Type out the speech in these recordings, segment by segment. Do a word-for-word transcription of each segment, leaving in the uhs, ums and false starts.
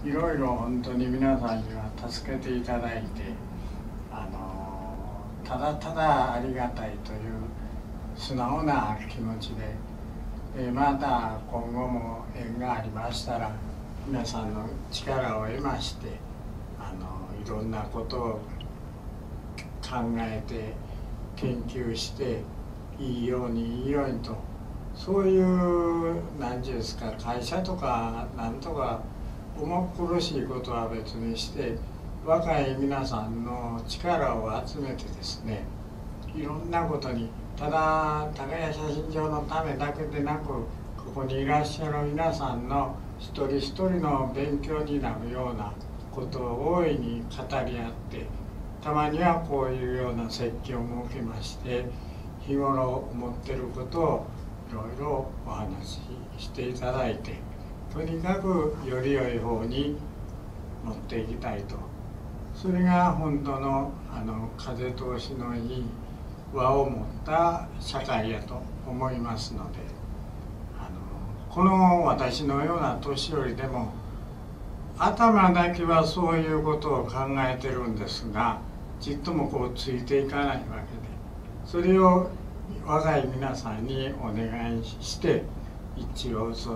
いろいろ本当に皆さんには助けていただいて、あのただただありがたいという素直な気持ちで、えまた今後も縁がありましたら皆さんの力を得まして、あのいろんなことを考えて研究していいようにいいようにと、そういう何て言うんですか、会社とかなんとか重苦しいことは別にして、若い皆さんの力を集めてですね、いろんなことに、ただ高谷写真場のためだけでなく、ここにいらっしゃる皆さんの一人一人の勉強になるようなことを大いに語り合って、たまにはこういうような説教を設けまして、日頃思ってることをいろいろお話ししていただいて、とにかくより良い方に持っていきたいと、それが本当のあの風通しのいい和を持った社会やと思いますので、あのこの私のような年寄りでも頭だけはそういうことを考えてるんですが、ちっともこうついていかないわけで、それを若い皆さんにお願いして一応その、うん、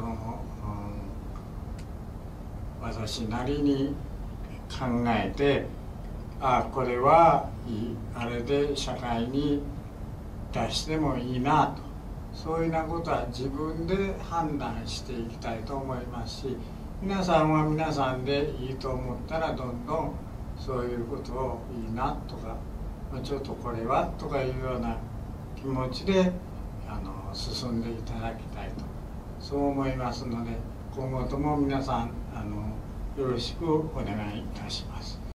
私なりに考えて、あこれはいいあれで社会に出してもいいなと、そういうようなことは自分で判断していきたいと思いますし、皆さんは皆さんでいいと思ったらどんどんそういうことをいいなとか、ちょっとこれはとかいうような気持ちであの進んでいただきたいと、そう思いますので、今後とも皆さんあのよろしくお願いいたします。